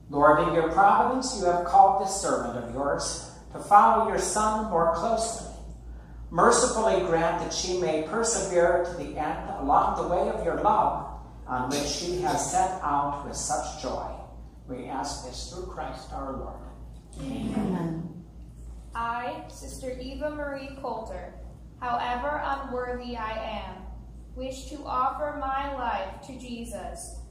Lord, in your providence, you have called this servant of yours to follow your Son more closely. Mercifully grant that she may persevere to the end along the way of your love, on which she has set out with such joy. We ask this through Christ our Lord. Amen. I, Sister Eva Marie Coulter, however unworthy I am, wish to offer my life to Jesus